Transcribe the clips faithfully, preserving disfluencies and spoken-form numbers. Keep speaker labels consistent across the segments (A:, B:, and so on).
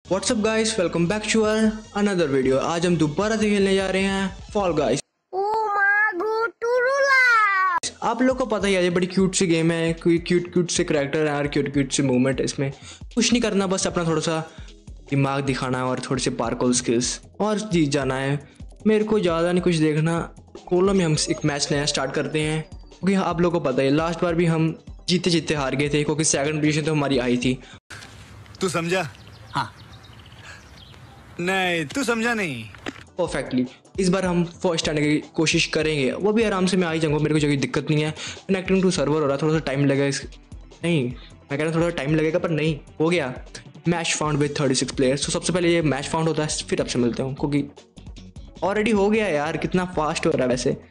A: WhatsApp guys, welcome back to our another video. आज हम दोबारा से खेलने जा रहे हैं फॉल गाइस। आप लोग को पता ही है ये बड़ी क्यूट सी गेम है, कोई क्यूट क्यूट से करैक्टर है और क्यूट क्यूट से मूवमेंट है। इसमें कुछ नहीं करना, बस अपना थोड़ा सा दिमाग दिखाना है और थोड़े से पार्कोर स्किल्स और जीत जाना है। मेरे को ज़्यादा नहीं कुछ देखना। कोलो में हम एक मैच नया स्टार्ट करते हैं, क्योंकि आप लोग को पता है लास्ट बार भी हम जीते जीते हार गए थे, क्योंकि सेकंड पोजीशन तो हमारी आई थी।
B: तू समझा? हाँ। नहीं, तू समझा नहीं।
A: परफेक्टली। इस बार हम फर्स्ट आने की कोशिश करेंगे, वो भी आराम से मैं आ ही जाऊँगा, मेरे को कोई दिक्कत नहीं है। कनेक्टिंग टू सर्वर हो रहा है, थोड़ा सा टाइम लगेगा। इस नहीं मैं कह रहा थोड़ा टाइम लगेगा, पर नहीं हो गया। Match found with thirty six players. तो सबसे पहले ये मैच फाउंड होता है, फिर आपसे मिलते हैं, क्योंकि ऑलरेडी हो गया यार। कितना फास्ट हो रहा है वैसे।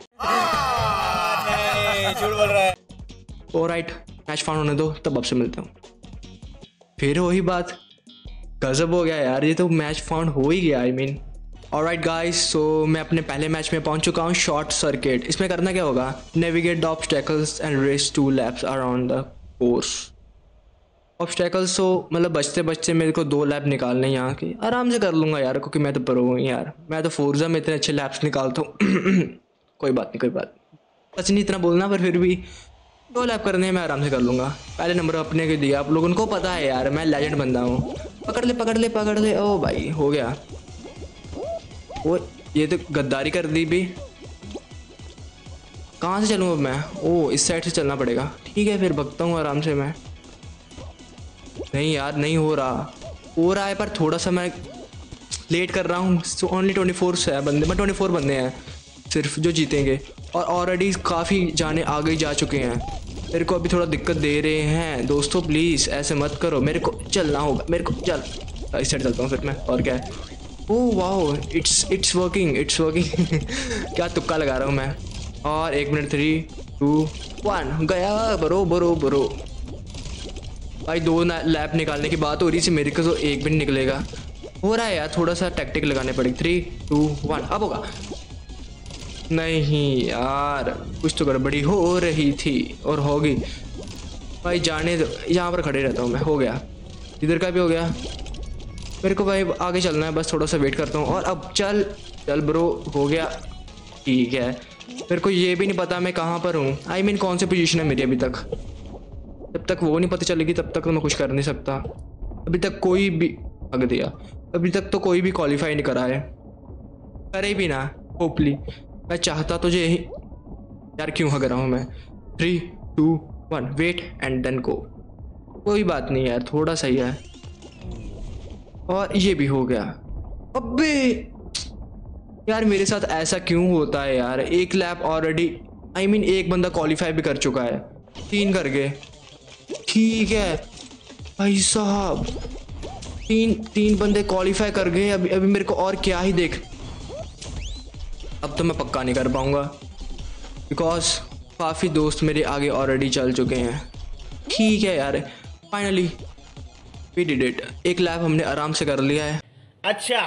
B: झूठ बोल रहा है।
A: ऑलराइट, मैच फाउंड होने दो, तब आपसे मिलता हूँ। फिर वही बात, गजब हो गया यार, ये तो मैच फाउंड हो ही गया। I mean alright guys, so मैं अपने पहले मैच में पहुंच चुका हूँ, शॉर्ट सर्किट। इसमें करना क्या होगा? Navigate the obstacles and race two laps around the course. Obstacles तो मतलब बचते बचते मेरे को दो लैप निकालने हैं यहाँ के। आराम से कर लूँगा यार, क्योंकि मैं तो प्रो हूँ यार। मैं तो फोर्जा में इतने अच्छे लैप्स निकालता हूँ। कोई बात नहीं, कोई बात नहीं, सच नहीं इतना बोलना, पर फिर भी दो लैप करने हैं, मैं आराम से कर लूँगा। पहले नंबर अपने को दिया, आप लोगों को पता है यार, मैं लेजेंड बंदा हूँ। पकड़ ले पकड़ ले पकड़ ले। ओ भाई हो गया। वो ये तो गद्दारी कर दी भी। कहाँ से चलूँ अब मैं? ओ इस साइड से चलना पड़ेगा। ठीक है, फिर भगता हूँ आराम से मैं। नहीं यार, नहीं हो रहा हो रहा है पर थोड़ा सा मैं लेट कर रहा हूँ। सो ओनली ट्वेंटी फोर है बंदे, मैं ट्वेंटी फोर बंदे हैं सिर्फ जो जीतेंगे, और ऑलरेडी काफ़ी जाने आगे जा चुके हैं। मेरे को अभी थोड़ा दिक्कत दे रहे हैं दोस्तों, प्लीज़ ऐसे मत करो। मेरे को चलना होगा, मेरे को चल इस साइड चलता हूँ फिर मैं। और क्या है? Oh wow, it's it's working it's working. क्या तुक्का लगा रहा हूँ मैं। और एक मिनट, थ्री टू वन, गया। बरो बरो बरो भाई, दो लैप निकालने की बात हो रही थी, मेरे को तो एक भी नहीं निकलेगा। हो रहा है यार, थोड़ा सा टैक्टिक लगाने पड़ेगी। थ्री टू वन, अब होगा। नहीं यार, कुछ तो गड़बड़ी हो रही थी और होगी भाई। जाने दो, यहाँ पर खड़े रहता हूँ मैं। हो गया, इधर का भी हो गया। मेरे को भाई आगे चलना है, बस थोड़ा सा वेट करता हूँ। और अब चल चल ब्रो, हो गया। ठीक है, मेरे को ये भी नहीं पता मैं कहाँ पर हूँ। आई मीन कौन सी पोजीशन है मेरी अभी तक। जब तक वो नहीं पता चलेगी तब तक तो मैं कुछ कर नहीं सकता। अभी तक कोई भी भाग दिया, अभी तक तो कोई भी क्वालिफाई नहीं करा है। करे भी ना, होपली। मैं चाहता तो ये यार, क्यों हग रहा हूँ मैं। Three two one, wait and then go. कोई बात नहीं यार, थोड़ा सही है। और ये भी हो गया। अबे यार, मेरे साथ ऐसा क्यों होता है यार। एक लैप ऑलरेडी, आई मीन एक बंदा क्वालिफाई भी कर चुका है, तीन कर गए। ठीक है भाई साहब, तीन तीन बंदे क्वालिफाई कर गए। अभी अभी मेरे को और क्या ही देख। अब तो मैं पक्का नहीं कर पाऊंगा, बिकॉज काफ़ी दोस्त मेरे आगे ऑलरेडी चल चुके हैं। ठीक है यार, फाइनली वी डिड इट। एक लैप हमने आराम से कर लिया है।
B: अच्छा।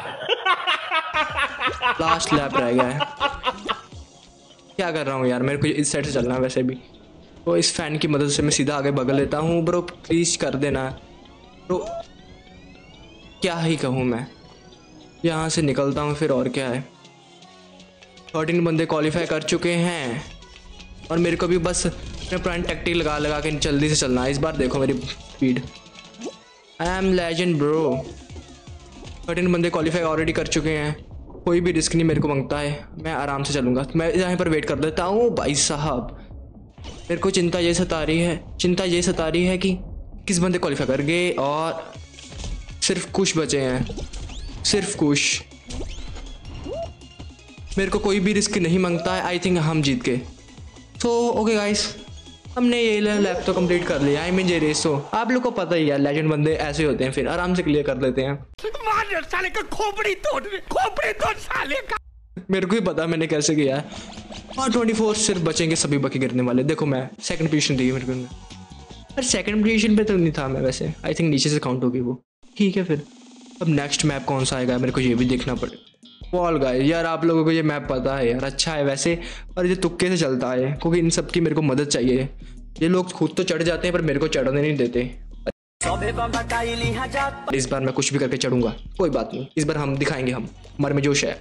A: लास्ट लैप रह गया है। क्या कर रहा हूँ यार, मेरे को इस साइड से चलना है वैसे भी। तो इस फैन की मदद से मैं सीधा आगे बगल लेता हूँ। ब्रो प्लीज़ कर देना। तो क्या ही कहूँ मैं, यहाँ से निकलता हूँ फिर। और क्या है, थर्टीन बंदे क्वालिफाई कर चुके हैं और मेरे को भी बस अपने पुरानी टैक्टिक लगा लगा के जल्दी से चलना है। इस बार देखो मेरी speed. I am legend bro. Thirteen बंदे क्वालिफाई ऑलरेडी कर चुके हैं, कोई भी रिस्क नहीं मेरे को मांगता है। मैं आराम से चलूँगा, मैं यहाँ पर वेट कर देता हूँ। भाई साहब, मेरे को चिंता ये सता रही है चिंता ये सता रही है कि किस बंदे क्वालिफाई कर गए, और सिर्फ कुछ बचे हैं, सिर्फ कुछ। मेरे को कोई भी रिस्क नहीं मांगता है। आई थिंक हम जीत गए। सो ओके गाइस, हमने ये लैप तो कंप्लीट कर लिया। आई मीन ये रेस तो आप लोग को पता ही है, लेजेंड बंदे ऐसे होते हैं, फिर आराम से क्लियर कर लेते हैं।
B: साले का खोपड़ी तोड़ खोपड़ी तोड़ साले का।
A: मेरे को ही पता मैंने कैसे किया है। और ट्वेंटी फोर सिर्फ बचेंगे, सभी बाकी गिरने वाले। देखो मैं सेकंड पोजीशन दी मेरे को, पर सेकंड पोजीशन पे तो नहीं था मैं वैसे। आई थिंक नीचे से काउंट होगी वो। ठीक है, फिर अब नेक्स्ट मैप कौन सा आएगा मेरे को ये भी देखना पड़ेगा। फॉल गाइस, यार आप लोगों को ये मैप पता है यार, अच्छा है वैसे, और ये तुक्के से चलता है, क्योंकि इन सब की मेरे को मदद चाहिए। ये लोग खुद तो चढ़ जाते हैं पर मेरे को चढ़ने नहीं देते। इस बार मैं कुछ भी करके चढ़ूंगा, कोई बात नहीं, इस बार हम दिखाएंगे, हम हमारे में जोश है।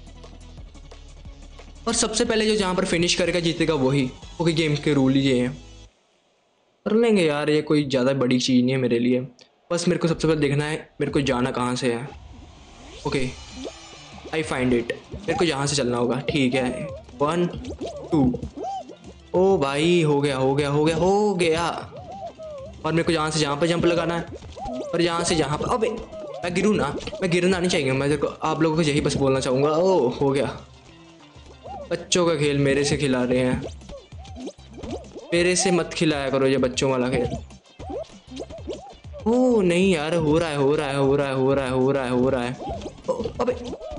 A: और सबसे पहले जो जहाँ पर फिनिश करेगा जीतेगा वही। ओके, गेम के रूल ये हैं, कर लेंगे यार, ये कोई ज़्यादा बड़ी चीज़ नहीं है मेरे लिए। बस मेरे को सबसे पहले देखना है मेरे को जाना कहाँ से है। ओके, आई फाइंड इट, मेरे को यहाँ से चलना होगा, ठीक है। वन टू, ओ भाई हो गया हो गया हो गया हो गया। और मेरे को यहाँ से जहाँ पर जंप लगाना है, और यहाँ से जहाँ पर, अबे मैं गिरूँ ना, मैं गिरना नहीं चाहिए, मैं देखो आप लोगों को यही बस बोलना चाहूँगा। ओ हो गया, बच्चों का खेल मेरे से खिला रहे हैं, मेरे से मत खिलाया करो ये बच्चों वाला खेल। ओ नहीं यार, हो रहा है हो रहा है हो रहा है हो रहा है हो रहा है हो रहा है ओ, अबे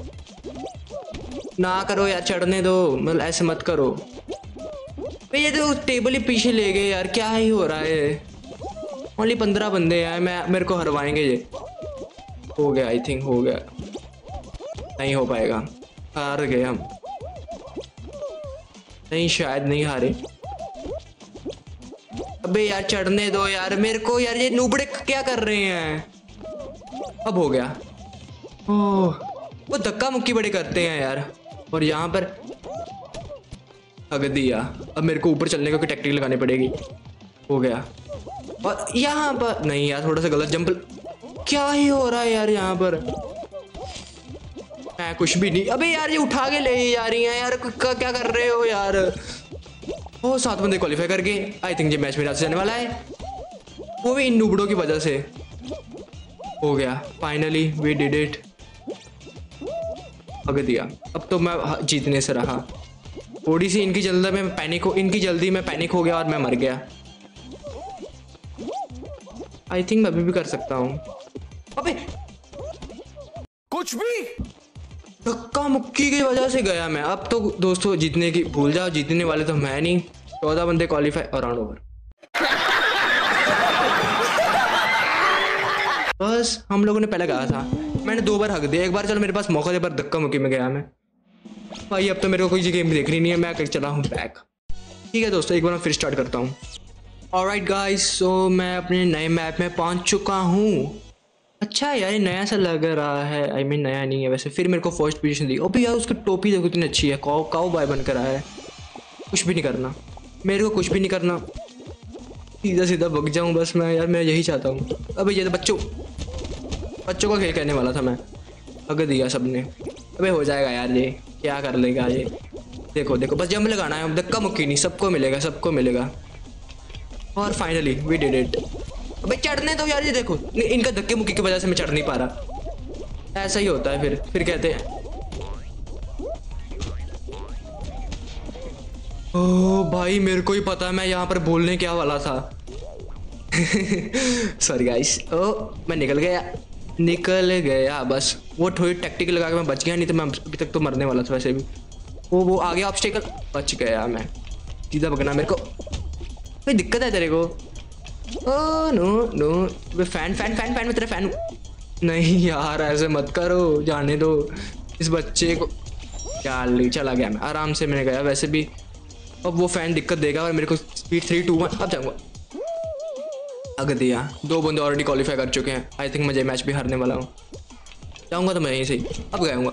A: ना करो यार, चढ़ने दो, मतलब ऐसे मत करो। ये तो टेबल ही पीछे ले गए यार, क्या ही हो रहा है। ओनली पंद्रह बंदे हैं, मैं मेरे को हरवाएंगे ये। हो गया, आई थिंक हो गया, नहीं हो पाएगा, हार गए हम। नहीं शायद नहीं हारे। अबे यार चढ़ने दो यार मेरे को यार, ये नूबड़े क्या कर रहे हैं। अब हो गया, ओह वो धक्का मुक्की बड़े करते हैं यार। और यहाँ पर हग दिया, अब मेरे को ऊपर चलने को टेक्निक लगानी पड़ेगी। हो गया, और यहाँ पर नहीं यार, थोड़ा सा गलत जंप, क्या ही हो रहा है यार यहाँ पर। मैं कुछ भी नहीं, अबे यार ये उठा के ले जा रही हैं यार, क्या कर रहे हो यार। वो सात बंदे क्वालिफाई करके, आई थिंक ये मैच मेरा से जाने वाला है, वो भी इन नूबड़ों की वजह से। हो गया, फाइनली वी डिड इट, हग दिया। अब तो मैं जीतने से रहा, थोड़ी सी इनकी जल्दी में पैनिक हो इनकी जल्दी में पैनिक हो गया और मैं मर गया। आई थिंक मैं अभी भी कर सकता हूँ। अबे
B: कुछ भी
A: धक्का मुक्की की वजह से गया मैं। अब तो दोस्तों जीतने की भूल जाओ, जीतने वाले तो मैं नहीं, चौदह बंदे क्वालिफाई और राउंड ओवर। बस हम लोगों ने पहले कहा था, मैंने दो बार हक दिया, एक बार चलो मेरे पास मौका दे, पर धक्का मुक्की में गया मैं। भाई अब तो मेरे को कोई गेम देखनी नहीं है, मैं कर चला हूँ बैक। ठीक है दोस्तों, एक बार मैं फिर स्टार्ट करता हूँ। ऑलराइट गाइस, सो मैं अपने नए मैप में पहुँच चुका हूँ। अच्छा यार ये नया सा लग रहा है, आई I मीन mean, नया नहीं है वैसे। फिर मेरे को फर्स्ट पोजीशन दी। अबे यार उसकी टोपी देखो कितनी अच्छी है, काउ काउ बॉय बनकर आया है। कुछ भी नहीं करना मेरे को, कुछ भी नहीं करना, सीधा सीधा भग जाऊँ बस मैं यार, मैं यही चाहता हूँ। अबे ये तो बच्चों बच्चों का खेल कहने वाला था मैं, हग दिया सबने। अबे हो जाएगा यार, ये क्या कर लेगा ये। देखो देखो बस जंप लगाना है, धक्का मुक्की नहीं, सबको मिलेगा सबको मिलेगा। और फाइनली वी डिड इट। अबे चढ़ने दो यार, ये देखो इनका धक्के मुक्की की वजह से मैं चढ़ नहीं पा रहा। ऐसा ही होता है फिर फिर कहते हैं ओह भाई मेरे को ही पता है मैं यहाँ पर बोलने क्या वाला था। सॉरी गाइस, ओ मैं निकल गया निकल गया बस। वो थोड़ी टैक्टिक लगा के मैं बच गया, नहीं तो मैं अभी तक तो मरने वाला था वैसे भी। वो वो आ गया ऑब्स्टेकल, बच गया मैं। सीधा भगना मेरे को, कोई दिक्कत है तेरे को। Oh no no, fan fan fan fan में तेरा फैन। नहीं यार ऐसे मत करो, जाने दो इस बच्चे को। चल चला गया मैं आराम से, मैंने गया वैसे भी। अब वो फैन दिक्कत देगा और मेरे को स्पीड थ्री टू वन। अब जाऊँगा, अगर दिया। दो बंदे ऑलरेडी क्वालिफाई कर चुके हैं, आई थिंक मैं मैच भी हारने वाला हूँ। जाऊँगा तो मैं यहीं से ही अब गया हूँगा,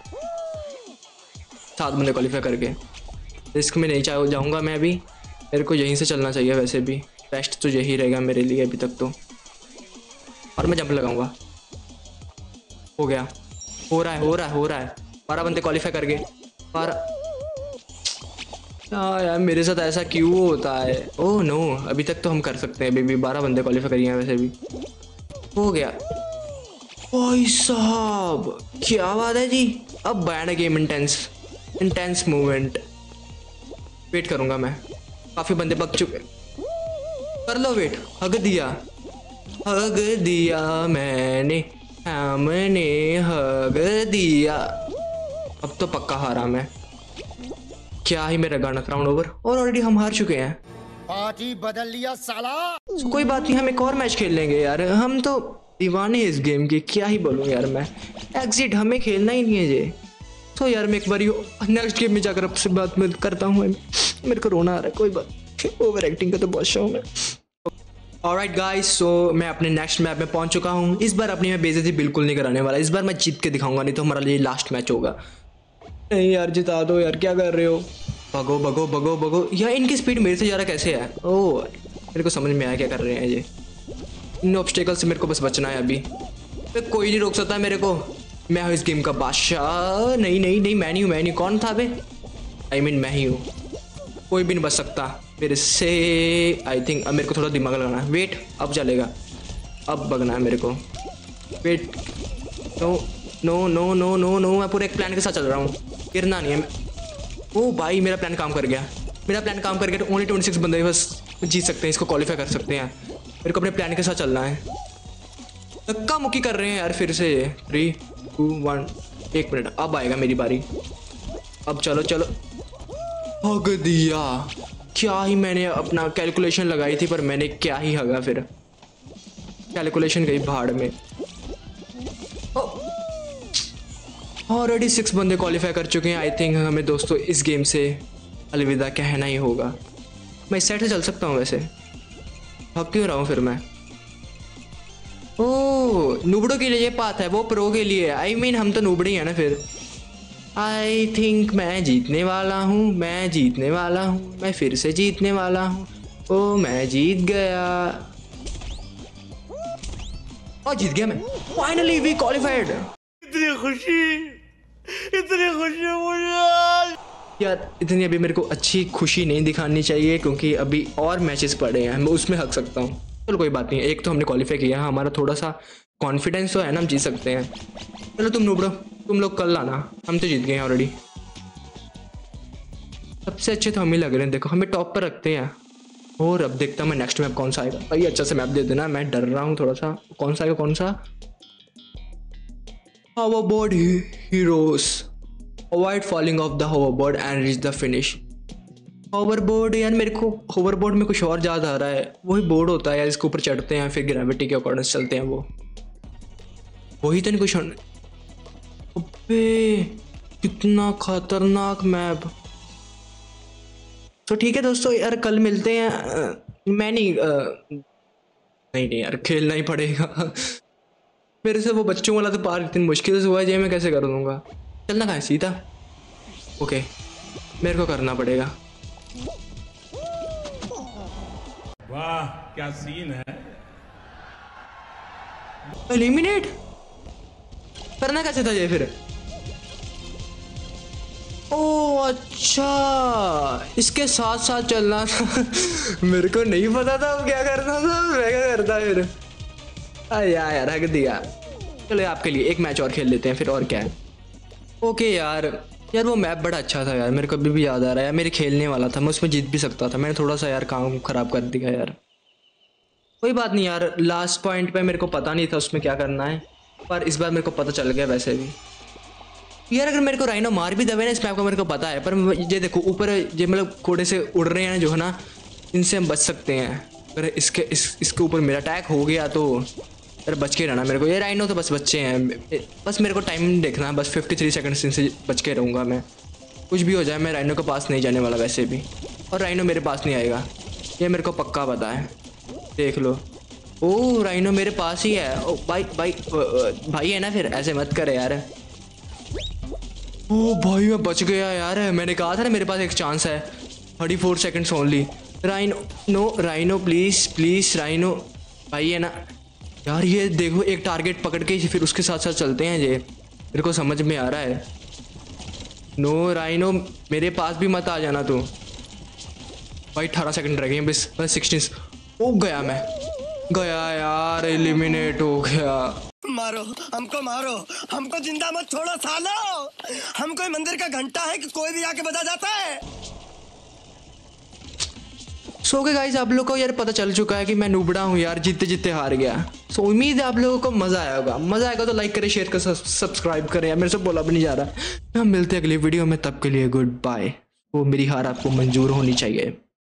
A: सात बंदे क्वालिफाई करके। रिस्क में नहीं चाहे जाऊँगा मैं अभी, मेरे को यहीं से चलना चाहिए वैसे भी। बेस्ट तो यही रहेगा मेरे लिए अभी तक तो। और मैं जंप लगाऊंगा। हो गया, हो रहा है हो रहा है हो रहा है। बारह बंदे क्वालिफाई कर गए। बारह, हाँ यार मेरे साथ ऐसा क्यों होता है। ओह नो, अभी तक तो हम कर सकते हैं, अभी भी बारह बंदे क्वालिफाई करिए हैं वैसे भी। हो गया भाई साहब, क्या बात है जी। अब ban game intense intense movement. Wait करूंगा मैं, काफ़ी बंदे पक चुके। कर लो वेट। हग दिया हग दिया मैंने, हमने हग दिया। अब तो पक्का हारा मैं। क्या ही मेरा गाना, राउंड ओवर। और ऑलरेडी हम हार चुके हैं।
B: पार्टी बदल लिया साला।
A: तो कोई बात नहीं, हम एक और मैच खेल लेंगे यार, हम तो दीवाने इस गेम के। क्या ही बोलूँ यार मैं, एग्जिट हमें खेलना ही नहीं है ये। तो यार मैं एक बार नेक्स्ट गेम में जाकर आपसे बात में करता हूँ। मेरे को रोना आ रहा है, कोई बात। ओवर एक्टिंग का तो बहुत शौक है। ऑलराइट गाइस, सो मैं अपने नेक्स्ट मैप में पहुंच चुका हूं। इस बार अपनी मैं बेइज्जती बिल्कुल नहीं कराने वाला। इस बार मैं जीत के दिखाऊंगा, नहीं तो हमारा लिए लास्ट मैच होगा। नहीं यार, जिता दो यार, क्या कर रहे हो? भगो भगो भगो भगो। यार इनकी स्पीड मेरे से ज़्यादा कैसे है? ओह, मेरे को समझ में आया क्या कर रहे हैं ये। इन ऑब्स्टेकल से मेरे को बस बचना है अभी। तो कोई नहीं रोक सकता मेरे को। मैं हूँ इस गेम का बादशाह। नहीं नहीं नहीं, मैं नहीं हूँ, मैं नहीं। कौन था बे? आई मीन मैं ही हूँ। कोई भी नहीं बच सकता मेरे से। आई थिंक अब मेरे को थोड़ा दिमाग लगाना है। वेट, अब चलेगा, अब भगना है मेरे को। Wait, no no no no no no, मैं पूरे एक प्लान के साथ चल रहा हूँ, गिरना नहीं है मैं। ओ भाई, मेरा प्लान काम कर गया। मेरा प्लान काम कर गया। ओनली ट्वेंटी सिक्स बंदे बस जीत सकते हैं, इसको क्वालिफाई कर सकते हैं। मेरे को अपने प्लान के साथ चलना है। धक्का मुक्की कर रहे हैं यार फिर से। थ्री टू वन, एक मिनट, अब आएगा मेरी बारी। अब चलो चलो, हग दिया। क्या ही मैंने अपना कैलकुलेशन लगाई थी, पर मैंने क्या ही हगा फिर। कैलकुलेशन गई भाड़ में। ऑलरेडी सिक्स बंदे क्वालिफाई कर चुके हैं। आई थिंक हमें दोस्तों इस गेम से अलविदा कहना ही होगा। मैं इस साइड से चल सकता हूँ वैसे। भाग क्यों रहा हूँ फिर मैं? ओह, नूबड़ों के लिए ये पाथ है, वो प्रो के लिए। आई I मीन mean, हम तो नूबड़े ही हैं ना फिर। आई थिंक मैं जीतने वाला हूँ, मैं जीतने वाला हूँ, मैं फिर से जीतने वाला हूँ। ओ मैं जीत गया, और जीत गया मैं। Finally we qualified.
B: इतनी खुशी, इतनी खुशी मुझे
A: यार। इतनी अभी मेरे को अच्छी खुशी नहीं दिखानी चाहिए, क्योंकि अभी और मैचेस पड़े हैं, मैं उसमें हक सकता हूँ। चलो कोई बात नहीं, एक तो हमने क्वालिफाई किया, हमारा थोड़ा सा कॉन्फिडेंस तो है ना, हम जीत सकते हैं। चलो तुम नूबड़ो, तुम लोग कल आना, हम तो जीत गए हैं ऑलरेडी। सबसे अच्छे तो हम ही लग रहे हैं, देखो हमें टॉप पर रखते हैं। और अब देखता हूँ मैं नेक्स्ट मैप कौन सा आएगा। भाई अच्छा से मैप दे देना, मैं डर रहा हूँ थोड़ा सा। कौन सा आएगा, कौन सा? Hoverboard heroes, avoid falling off the hoverboard and reach the finish. Hoverboard यार, मेरे को होवरबोर्ड में कुछ और याद आ रहा है। वही बोर्ड होता है यार, इसके ऊपर चढ़ते हैं, फिर ग्रेविटी के अकॉर्डिंग चलते हैं। वो वही तो नहीं कुछ। अबे कितना खतरनाक मैप। तो ठीक है दोस्तों यार, कल मिलते हैं। मैं नहीं आ, नहीं नहीं यार, खेलना ही पड़ेगा। मेरे से वो बच्चों वाला तो पार इतनी मुश्किल से हुआ है, ये मैं कैसे कर दूंगा? चलना कहाँ है? सीधा ओके, मेरे को करना पड़ेगा।
B: वाह क्या सीन है।
A: एलिमिनेट करना कैसे था ये फिर? ओ अच्छा, इसके साथ साथ चलना था। मेरे को नहीं पता था अब क्या करना था। मैं क्या करता फिर? यार यार हक दिया। चलो आपके लिए एक मैच और खेल लेते हैं फिर, और क्या है। ओके यार, यार वो मैप बड़ा अच्छा था यार, मेरे को अभी भी याद आ रहा है यार। मेरे खेलने वाला था, मैं उसमें जीत भी सकता था। मैंने थोड़ा सा यार काम खराब कर दिया यार। कोई बात नहीं यार, लास्ट पॉइंट पे मेरे को पता नहीं था उसमें क्या करना है, पर इस बार मेरे को पता चल गया वैसे भी। यार अगर मेरे को राइनो मार भी दबे ना इस मैप को, मेरे को पता है। पर ये देखो ऊपर ये मतलब घोड़े से उड़ रहे हैं जो है ना, इनसे हम बच सकते हैं। अगर इसके इस इसके ऊपर मेरा अटैक हो गया तो यार बच के रहना मेरे को। ये राइनो तो बस बच्चे हैं, बस मेरे को टाइम देखना है। बस फिफ्टी थ्री सेकेंड्स इनसे बच के रहूँगा मैं। कुछ भी हो जाए मैं राइनो के पास नहीं जाने वाला वैसे भी, और राइनो मेरे पास नहीं आएगा, ये मेरे को पक्का पता है। देख लो, ओ राइनो मेरे पास ही है। ओ भाई भाई भाई है ना, फिर ऐसे मत करे यार। ओ भाई मैं बच गया यार, मैंने कहा था ना मेरे पास एक चांस है। Thirty four seconds only. Rhino no, rhino please please rhino भाई है ना यार। ये देखो एक टारगेट पकड़ के फिर उसके साथ साथ चलते हैं, ये मेरे को समझ में आ रहा है। नो राइनो मेरे पास भी मत आ जाना तू। भाई अठारह सेकंड रह गए हैं बस, बस सिक्सटीन। ओ गया, मैं गया यार, एलिमिनेट हो गया।
C: मारो हमको, मारो हमको, जिंदा मत छोड़ो सालो। हम कोई मंदिर का घंटा है कि कोई भी आके बजा जाता है।
A: सो के गाइस, आप लोग को यार पता चल चुका है कि मैं नूबड़ा हूँ यार, जीतते जीतते हार गया। सो so, उम्मीद है आप लोगों को मजा आया होगा। मजा आएगा तो लाइक करें, शेयर करें, सब्सक्राइब करें यार, मेरे से बोला भी नहीं जा रहा। हम मिलते हैं अगली वीडियो में, तब के लिए गुड बाय। वो मेरी हार आपको मंजूर होनी चाहिए।